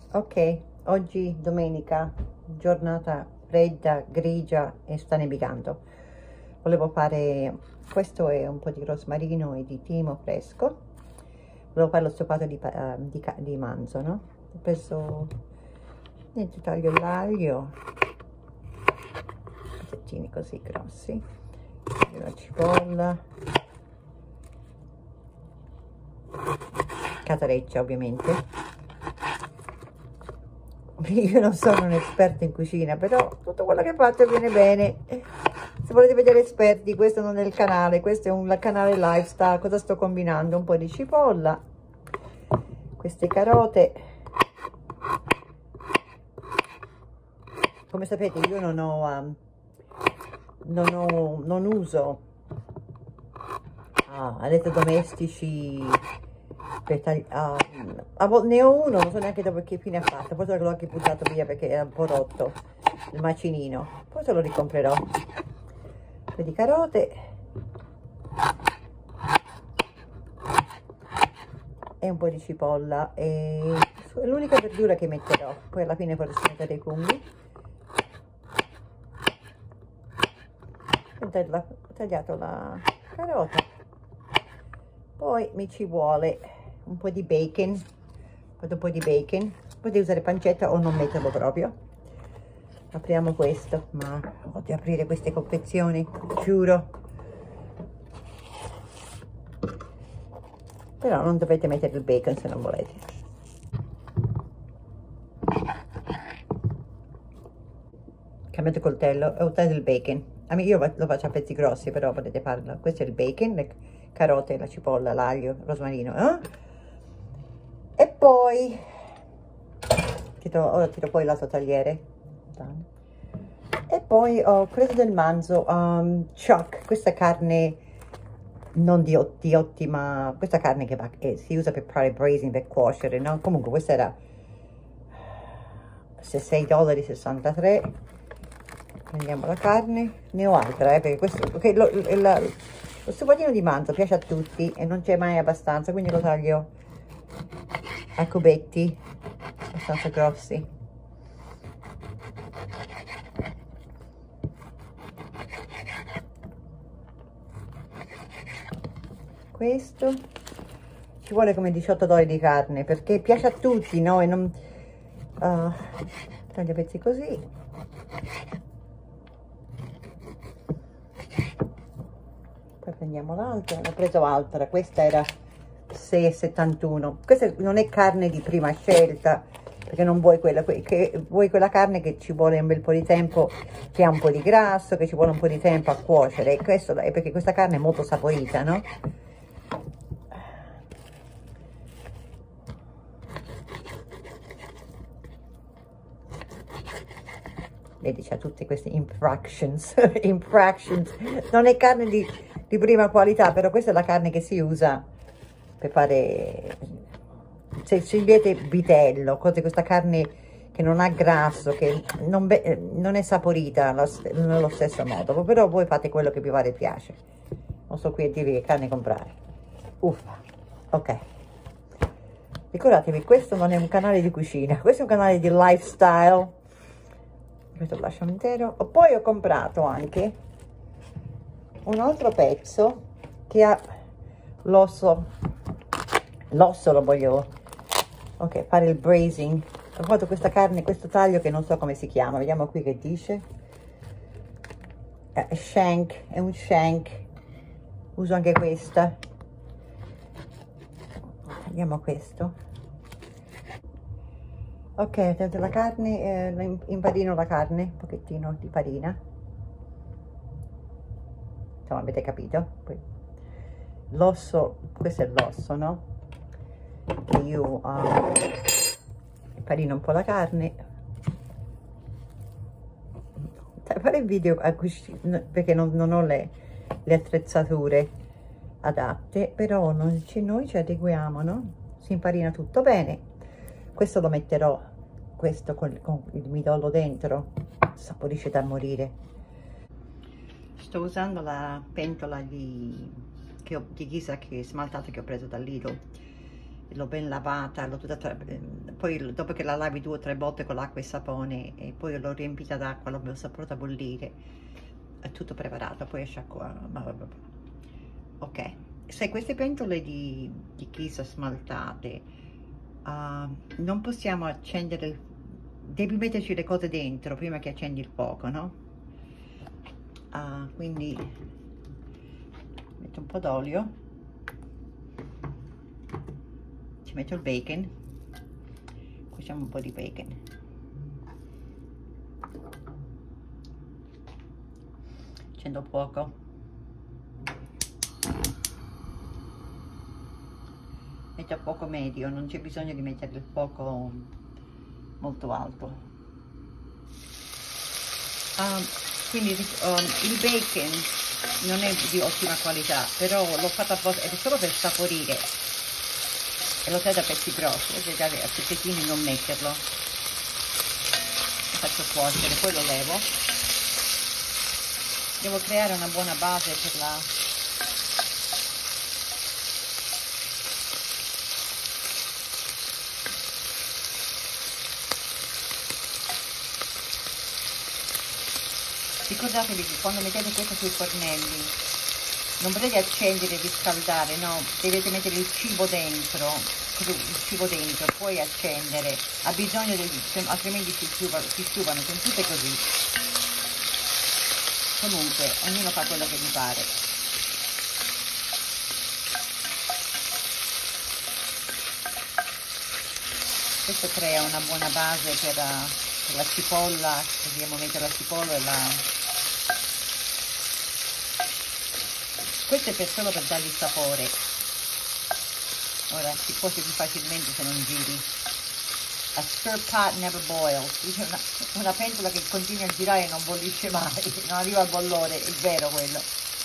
Ok, oggi domenica, giornata fredda, grigia e sta nevicando. Volevo fare, questo è un po' di rosmarino e di timo fresco. Volevo fare lo stoccato di manzo, no? Ho preso, niente, taglio l'aglio, pezzettini così grossi, la cipolla, catareccia ovviamente. Io non sono un'esperta in cucina, però tutto quello che faccio viene bene. Se volete vedere esperti, questo non è il canale, questo è un canale lifestyle. Cosa sto combinando? Un po' di cipolla, queste carote. Come sapete io non uso elettrodomestici per ne ho uno, non so neanche dopo che fine ha fatto, forse l'ho anche buttato via perché era un po' rotto il macinino, forse lo ricomprerò. Un po' di carote e un po' di cipolla, e è l'unica verdura che metterò, poi alla fine forse metterò i funghi. Ho tagliato la carota, poi mi ci vuole un po' di bacon, potete usare pancetta o non metterlo proprio. Apriamo questo, ma odio aprire queste confezioni, giuro, però non dovete mettere il bacon se non volete. Cambiate coltello e ho tagliato il bacon. Io lo faccio a pezzi grossi, però potete farlo. Questo è il bacon, le carote, la cipolla, l'aglio, il rosmarino, e poi ora tiro poi l'altro tagliere, e poi ho preso del manzo, chuck, questa carne non di ottima, questa carne che si usa per fare braising, per cuocere, no? Comunque questa era $6,63. Prendiamo la carne, ne ho altra, perché questo, perché lo stufatino di manzo piace a tutti e non c'è mai abbastanza, quindi lo taglio a cubetti abbastanza grossi. Questo ci vuole come $18 di carne perché piace a tutti, no? E non taglio pezzi così. Poi prendiamo l'altra, ho preso altra, questa era $6,71. Questa non è carne di prima scelta, perché non vuoi vuoi quella carne che ci vuole un bel po' di tempo, che ha un po' di grasso, che ci vuole un po' di tempo a cuocere, e questo è perché questa carne è molto saporita, no? Vedi, c'ha tutte queste infractions. Non è carne di prima qualità, però questa è la carne che si usa per fare, se scegliete vitello, questa carne che non ha grasso, che non è saporita nello stesso modo, però voi fate quello che vi pare piace. Non sto qui a dirvi che carne comprare. Uffa, ok. Ricordatevi, questo non è un canale di cucina, questo è un canale di lifestyle. Questo lo lasciamo intero. Poi ho comprato anche un altro pezzo che ha l'osso lo voglio, ok, fare il braising. Ho fatto questa carne, questo taglio che non so come si chiama, vediamo qui che dice, shank, è un shank, uso anche questa. Tagliamo questo. Ok, tolto la carne, impadino la carne, un pochettino di farina, insomma avete capito. L'osso, questo è l'osso, no? E io impadino un po' la carne. Fare il video perché non ho le attrezzature adatte, però noi ci adeguiamo, no? Si imparina tutto bene. Questo lo metterò, questo con il midollo dentro, saporisce da morire. Sto usando la pentola di ghisa che smaltato che ho preso dal Lidl, l'ho ben lavata, poi dopo che la lavi 2 o 3 volte con l'acqua e sapone, e poi l'ho riempita d'acqua, l'ho saputa bollire, è tutto preparato, poi sciacquare. Ok, sai, queste pentole di ghisa smaltate, non possiamo accendere, devi metterci le cose dentro prima che accendi il fuoco, no? Quindi metto un po' d'olio, ci metto il bacon, cuociamo un po' di bacon, accendo il fuoco, metto a fuoco medio, non c'è bisogno di mettere il fuoco molto alto. Quindi il bacon non è di ottima qualità, però l'ho fatto apposta, è solo per saporire, e lo taglio a pezzi grossi, a pezzettini non metterlo, lo faccio cuocere, poi lo levo. Devo creare una buona base per la... Ricordatevi che quando mettete questo sui fornelli non potete accendere e riscaldare, no, dovete mettere il cibo dentro, poi accendere, ha bisogno altrimenti si sciupano, sono tutte così. Comunque, ognuno fa quello che gli pare. Questo crea una buona base per la cipolla, dobbiamo mettere la cipolla e la... Questo è solo per dargli sapore. Ora si cuoce più facilmente se non giri. A stir pot never boils. Una pentola che continua a girare non bollisce mai, non arriva al bollore, è vero quello.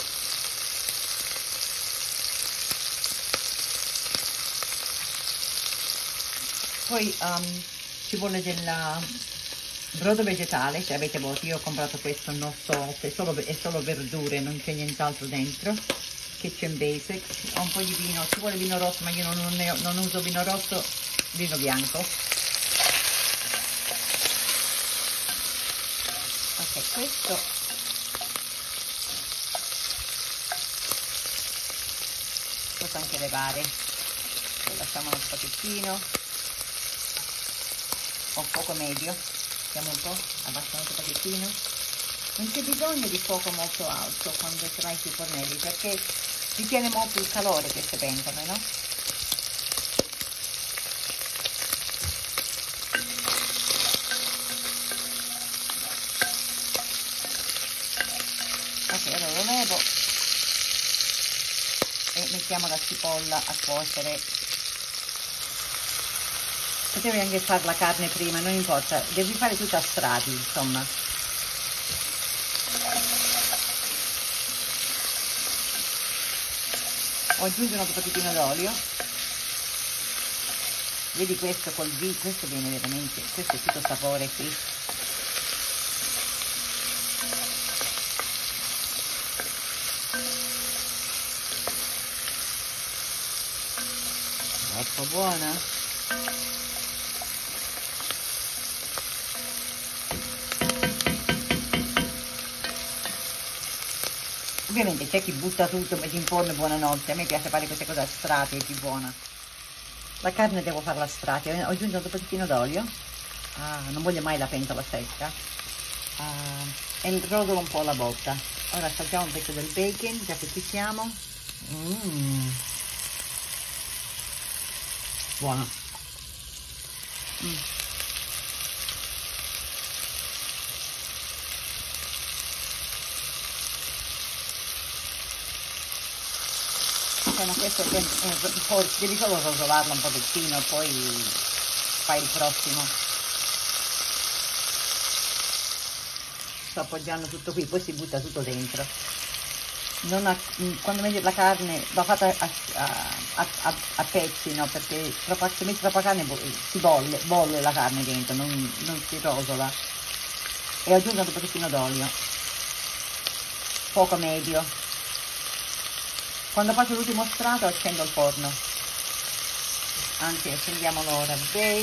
Poi ci vuole del brodo vegetale, se avete voglia. Io ho comprato questo, non so, è solo verdure, non c'è nient'altro dentro. Kitchen Basics. Ho un po' di vino, ci vuole vino rosso, ma io non uso vino rosso, vino bianco. Ok, questo posso anche levare, lo lasciamo uno spazzettino, ho fuoco medio, vediamo un po', abbassiamo un pochettino. Non c'è bisogno di fuoco molto alto quando sarai sui fornelli, perché ritiene molto il calore queste pentole, no? Ok, allora lo levo e mettiamo la cipolla a cuocere. Potevi anche fare la carne prima, non importa, devi fare tutto a strati, insomma. Ho aggiunto un pochettino d'olio. Vedi questo col vino, questo viene veramente, questo è tutto sapore qui. Troppo buona. Ovviamente c'è chi butta tutto, mette in forno e buonanotte. A me piace fare queste cose a strati, è più buona. La carne devo farla a strati. Ho aggiunto un pochettino d'olio. Non voglio mai la pentola secca. E il rotolo un po' alla volta. Ora assaggiamo un pezzo del bacon, già che ci siamo. Buono. Ma questo devi solo rosolarlo un pochettino, poi fai il prossimo. Sto appoggiando tutto qui, poi si butta tutto dentro. Quando metti la carne va fatta a pezzi, no? Perché se metti troppa carne si bolle la carne dentro, non si rosola. E aggiungo un pochettino d'olio, fuoco medio. Quando faccio l'ultimo strato accendo il forno. anzi accendiamo l'ora, bake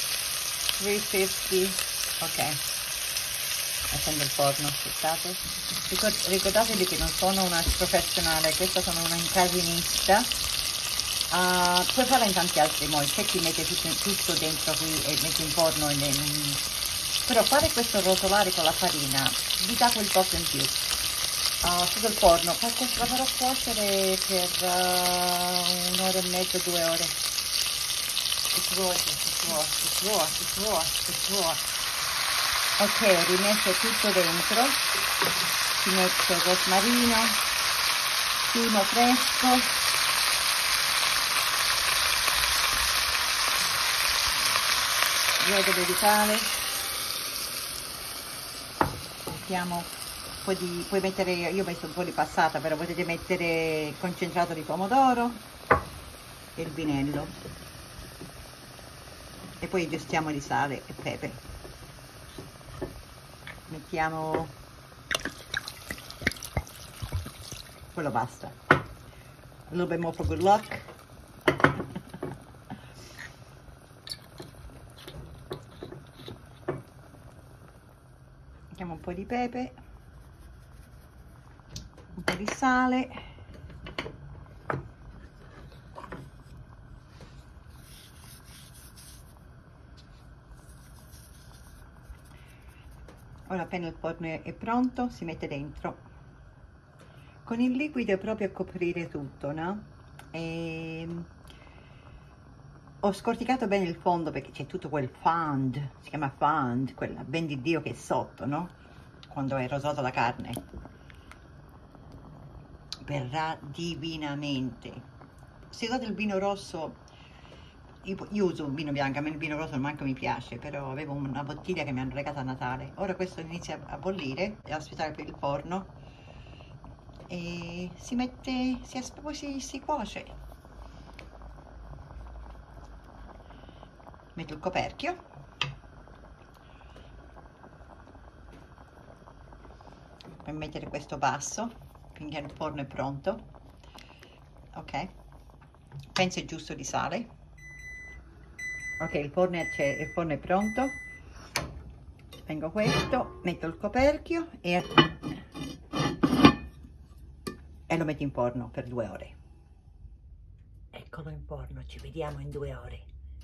350, ok, accendo il forno, aspettate, ricordatevi che non sono una professionale, questa sono una incasinista. Puoi farla in tanti altri modi, c'è chi mette tutto dentro qui e mette in forno, però fare questo rotolare con la farina vi dà quel tocco in più. Sul forno, la farò cuocere per un'ora e mezza, 2 ore. It's raw. Ok, ho rimesso tutto dentro, ci metto il rosmarino, timo fresco, brodo vegetale, mettiamo un po' di, puoi mettere, io ho messo un po' di passata, però potete mettere concentrato di pomodoro e il vinello e poi gestiamo di sale e pepe. Mettiamo, quello basta, a little bit more for good luck. Mettiamo un po' di pepe, un po' di sale, ora appena il forno è pronto si mette dentro con il liquido proprio a coprire tutto, no? Ho scorticato bene il fondo perché c'è tutto quel fond, si chiama fond, quella ben di Dio che è sotto, no? Quando è rosata la carne. Verrà divinamente. Se usate il vino rosso, io uso un vino bianco, a me il vino rosso manco mi piace, però avevo una bottiglia che mi hanno regalato a Natale. Ora questo inizia a bollire e aspettare per il forno e si mette, poi si cuoce. Metto il coperchio, per mettere questo basso finché il forno è pronto. Ok, penso è giusto di sale. Ok, il forno è pronto, spengo questo, metto il coperchio e lo metto in forno per 2 ore. Eccolo in forno, ci vediamo in 2 ore.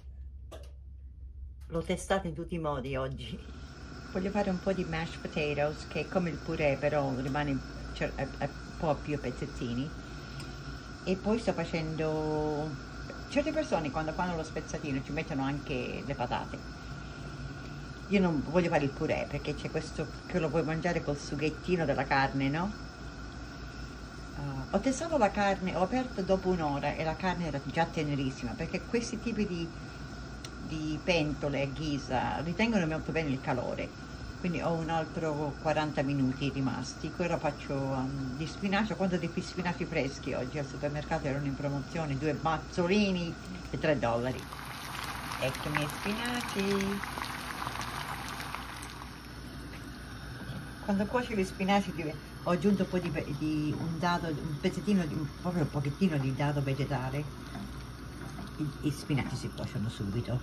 L'ho testato in tutti i modi oggi. Voglio fare un po' di mashed potatoes, che è come il purè, però rimane un po' più a pezzettini. E poi sto facendo... Certe persone quando fanno lo spezzatino ci mettono anche le patate. Io non voglio fare il purè perché c'è questo che lo puoi mangiare col sughettino della carne, no? Ho testato la carne, ho aperto dopo un'ora e la carne era già tenerissima, perché questi tipi di pentole a ghisa ritengono molto bene il calore, quindi ho un altro 40 minuti rimasti. Ora faccio di spinaci. Ho quanto di spinaci freschi oggi al supermercato, erano in promozione, 2 mazzolini e $3. Ecco i miei spinaci. Quando cuoci gli spinaci ho aggiunto un po' di un dado, un pezzettino, proprio un pochettino di dado vegetale. I spinaci si cuociono subito.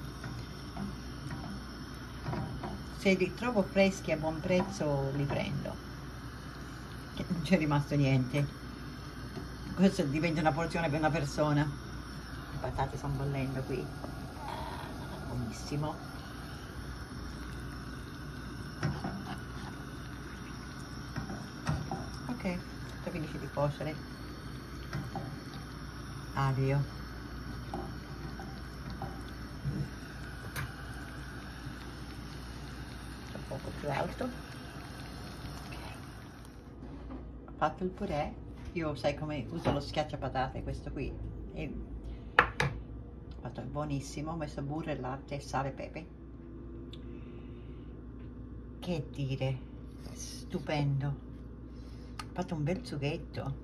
Se li trovo freschi a buon prezzo li prendo. Non c'è rimasto niente. Questo diventa una porzione per una persona. Le patate stanno bollendo qui. Buonissimo. Ok, tutto finisce di cuocere. Aglio. Poco più alto. Okay. Ho fatto il purè. Io sai come uso lo schiacciapatate, questo qui è fatto buonissimo. Ho messo burro e latte, sale e pepe. Che dire, stupendo. Ho fatto un bel sughetto,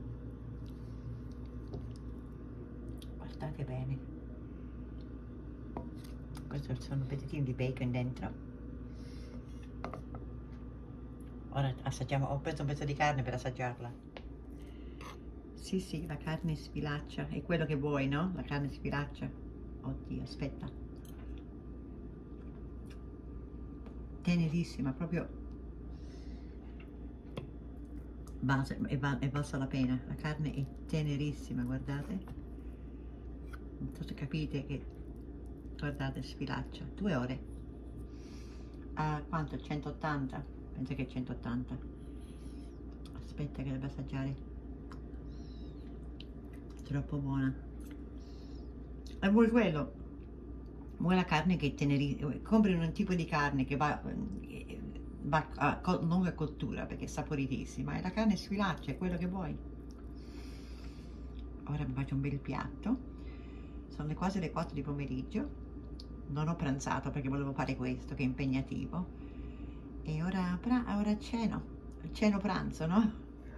guardate bene. Questi sono pezzettini di bacon dentro. Ora assaggiamo, ho preso un pezzo di carne per assaggiarla. Sì, la carne sfilaccia, è quello che vuoi, no? La carne sfilaccia. oddio, aspetta, tenerissima, proprio è valsa la pena. La carne è tenerissima, guardate, non so se capite che, guardate, sfilaccia. 2 ore a quanto? 180, penso che 180. Aspetta che devo assaggiare, troppo buona. E vuoi quello, vuoi la carne che compri un tipo di carne che va a lunga cottura perché è saporitissima, e la carne sfilaccia, è quello che vuoi. Ora mi faccio un bel piatto, sono quasi le 4 di pomeriggio, non ho pranzato perché volevo fare questo che è impegnativo, e ora ceno pranzo, no?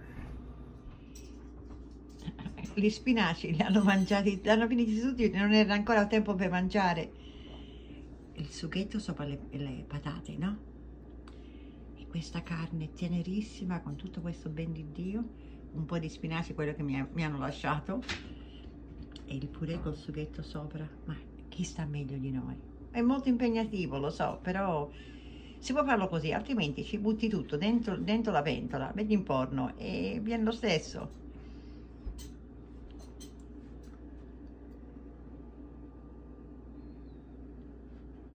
Gli spinaci li hanno mangiati, li hanno finiti tutti, non era ancora tempo per mangiare. Il sughetto sopra le patate, no? E questa carne tenerissima con tutto questo ben di Dio, un po' di spinaci, quello che mi hanno lasciato, e il purè col sughetto sopra. Ma chi sta meglio di noi? È molto impegnativo, lo so, però si può farlo così, altrimenti ci butti tutto dentro la pentola, vedi in forno e viene lo stesso.